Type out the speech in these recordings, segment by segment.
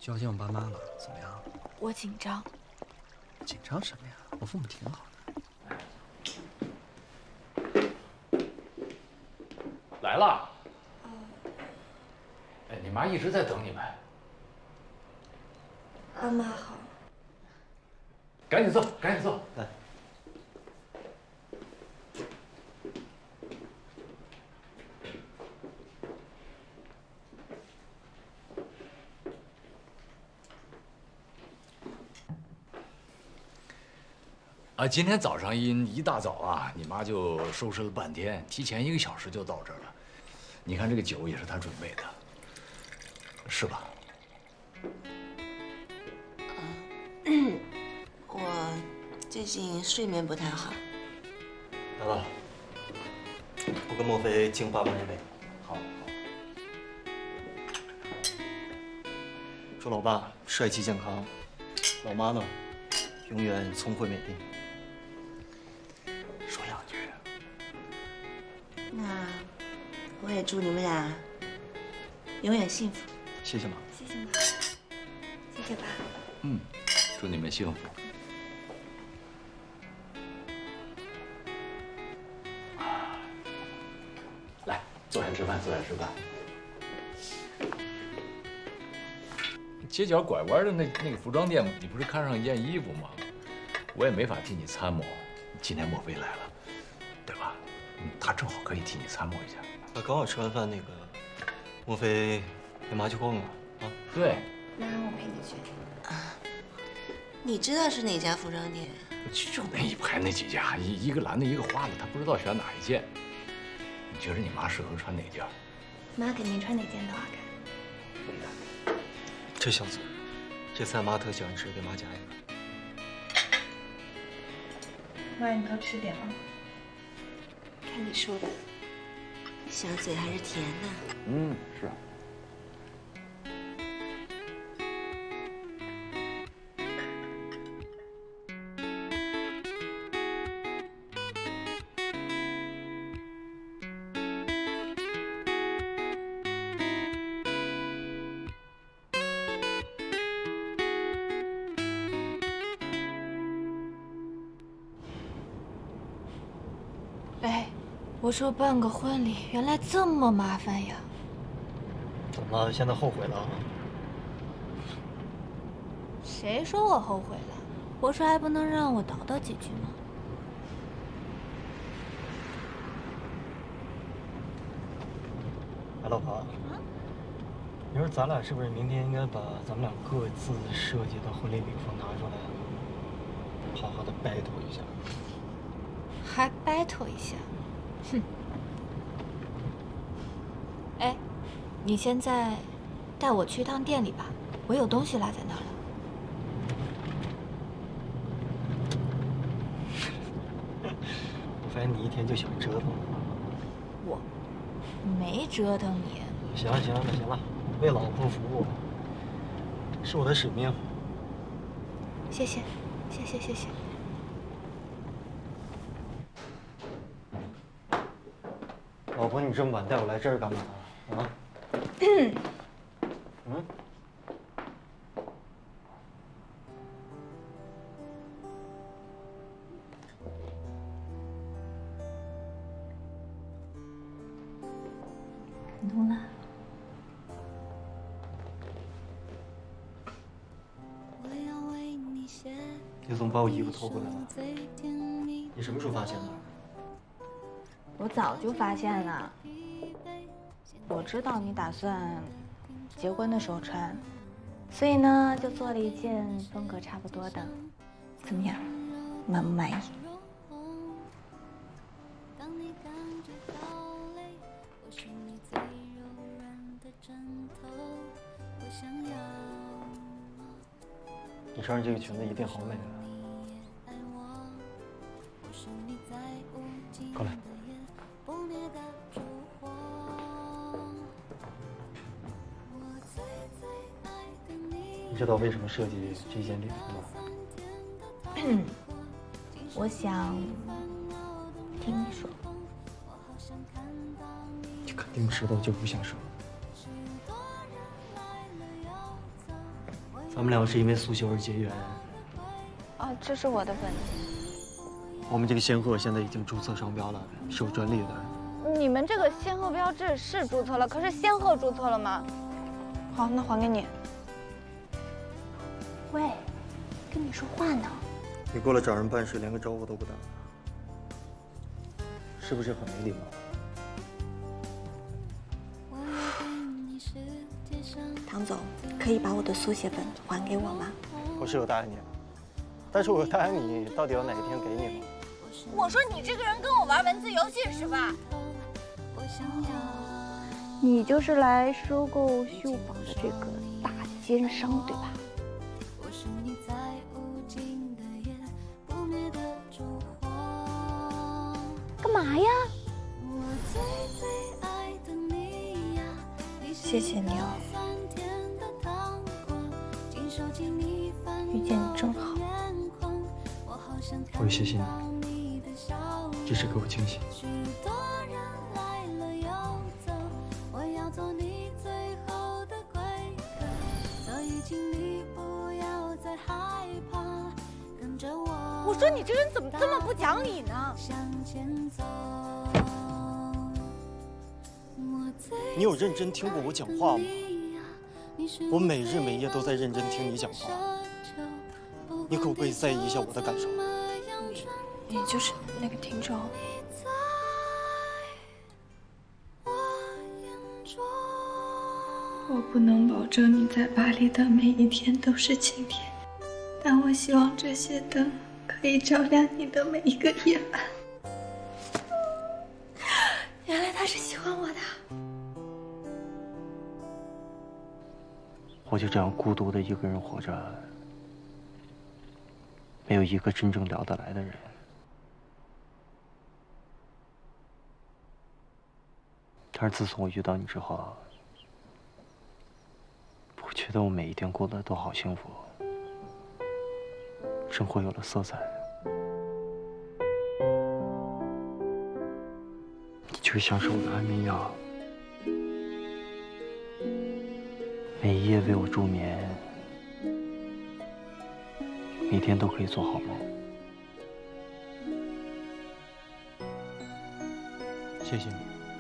就要见我爸妈了，怎么样？ 我紧张。 紧张什么呀？我父母挺好的。来了。哎，你妈一直在等你们。 爸妈好。 赶紧坐，赶紧坐，来。今天早上一大早啊，你妈就收拾了半天，提前1个小时就到这儿了。你看这个酒也是她准备的，是吧？ 我最近睡眠不太好。 来了，我跟莫非敬爸妈一杯。 好。 祝老爸帅气健康，老妈呢，永远聪慧美丽。 说2句。 那我也祝你们俩永远幸福。 谢谢妈。 谢谢妈。谢谢爸。 祝你们幸福。来，坐下吃饭，坐下吃饭。街角拐弯的那个服装店，你不是看上一件衣服吗？我也没法替你参谋。今天莫非来了，对吧？他正好可以替你参谋一下。 刚好吃完饭，莫非陪妈去逛啊？啊， 对。 那我陪你去。 你知道是哪家服装店？ 就那一排那几家，一个蓝的，一个花的，他不知道选哪一件。你觉得你妈适合穿哪件？ 妈肯定穿哪件都好看。 这小子，这菜妈特喜欢吃，给妈夹一个。 妈，你多吃点啊。 看你说的，小嘴还是甜的。 是。 哎，我说办个婚礼原来这么麻烦呀！ 怎么了？现在后悔了？ 谁说我后悔了？我说还不能让我叨叨几句吗？ 哎，老婆，你说咱俩是不是明天应该把咱们俩各自设计的婚礼礼服拿出来，好好的 battle 一下？ 还 battle 一下？哼！哎，你现在带我去一趟店里吧，我有东西落在那儿了。 我发现你一天就喜欢折腾。 我没折腾你。 行了行了行了，为老婆服务是我的使命。 谢谢，谢谢谢谢。 老婆，你这么晚带我来这儿干嘛？啊？ 感动了。 你怎么把我衣服偷回来了？你什么时候发现的？ 我早就发现了。我知道你打算结婚的时候穿，所以呢，就做了一件风格差不多的。怎么样，满不满意？ 你穿上这个裙子一定好美啊！过来。你知道为什么设计这件礼服吗？ 我想听你说。 你肯定知道，就不想说。 们两个是因为苏修而结缘。 哦，这是我的本子。 我们这个仙鹤现在已经注册商标了，是有专利的。 你们这个仙鹤标志是注册了，可是仙鹤注册了吗？好，那还给你。喂，跟你说话呢。 你过来找人办事，连个招呼都不打，是不是很没礼貌？ 唐总，可以把我的速写本还给我吗？ 我是有答应你，但是我答应你，到底要哪一天给你吗？ 我说你这个人跟我玩文字游戏是吧？你就是来收购秀宝的这个大奸商，对吧？干嘛呀？ 谢谢你哦，遇见你真好。 我也谢谢你，这是给我惊喜。 我说你这人怎么这么不讲理呢？ 你有认真听过我讲话吗？我每日每夜都在认真听你讲话，你可不可以在意一下我的感受？ 你就是那个听众。 我不能保证你在巴黎的每一天都是晴天，但我希望这些灯可以照亮你的每一个夜晚。原来他是喜欢我的。 我就这样孤独的一个人活着，没有一个真正聊得来的人。但是自从我遇到你之后，我觉得我每一天过得都好幸福，生活有了色彩。你就像是我的安眠药，每一夜为我助眠，每天都可以做好梦。谢谢你。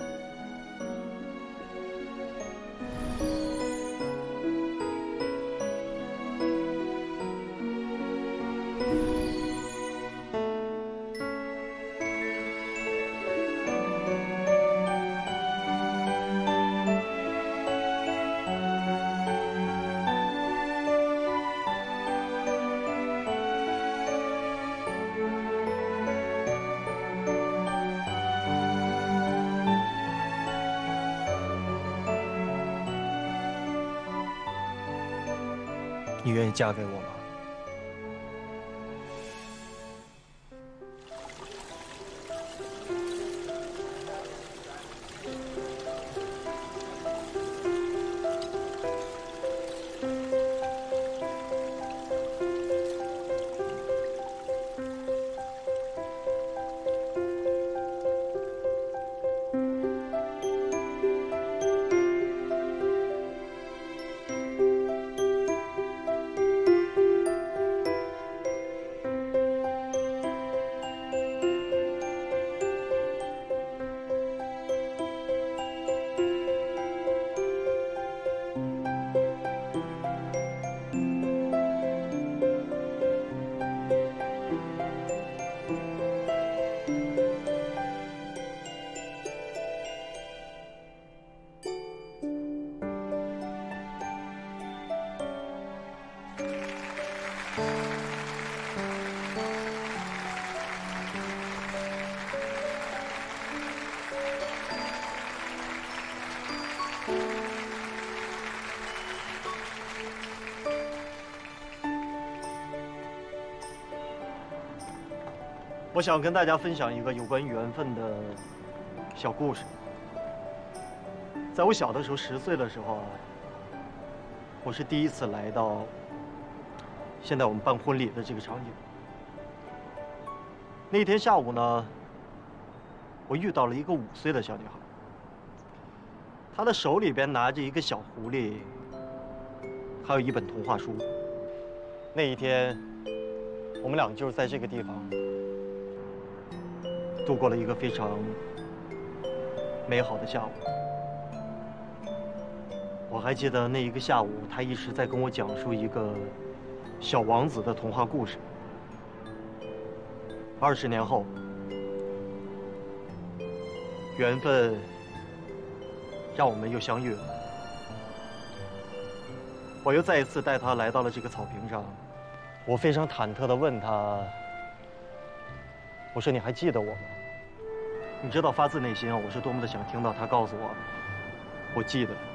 你愿意嫁给我吗？我想跟大家分享一个有关缘分的小故事。在我小的时候，10岁的时候啊，我是第一次来到现在我们办婚礼的这个场景。那天下午呢，我遇到了一个5岁的小女孩，她的手里边拿着一个小狐狸，还有一本童话书。 那一天，我们俩就是在这个地方度过了一个非常美好的下午。我还记得那一个下午，他一直在跟我讲述一个小王子的童话故事。20年后，缘分让我们又相遇了。我又再一次带他来到了这个草坪上，我非常忐忑地问他：“我说你还记得我吗？”你知道，发自内心啊，我是多么的想听到他告诉我，我记得。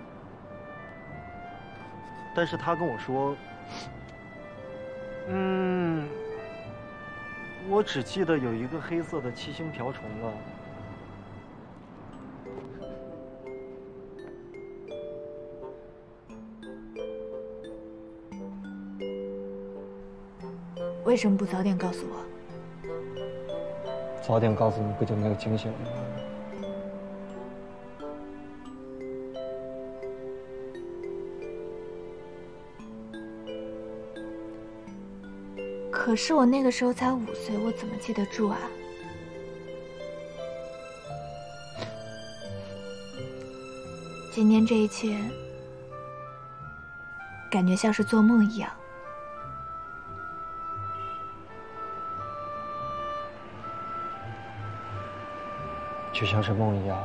但是他跟我说，我只记得有一个黑色的七星瓢虫啊。 为什么不早点告诉我？ 早点告诉你，不就没有惊喜了吗？ 可是我那个时候才5岁，我怎么记得住啊？今天这一切，感觉像是做梦一样。 就像是梦一样。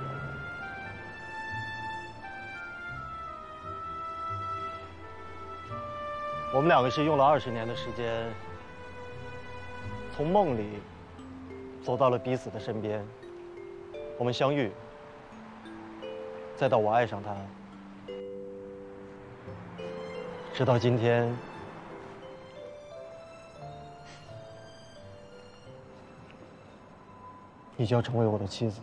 我们两个是用了20年的时间，从梦里走到了彼此的身边。我们相遇，再到我爱上他，直到今天，你就要成为我的妻子。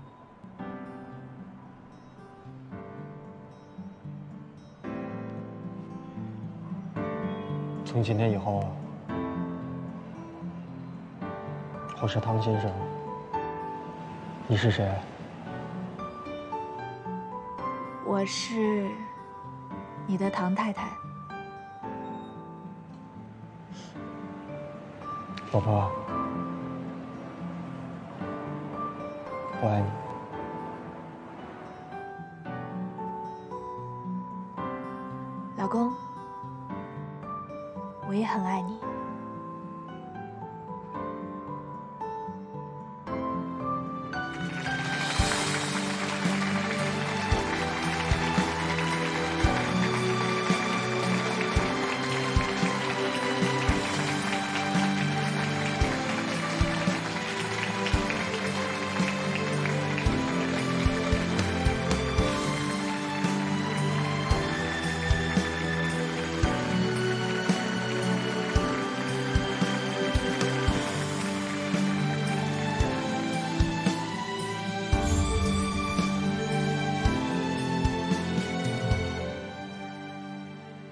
从今天以后，我是汤先生，你是谁？ 我是你的唐太太。 老婆，我爱你。 老公，我也很爱你。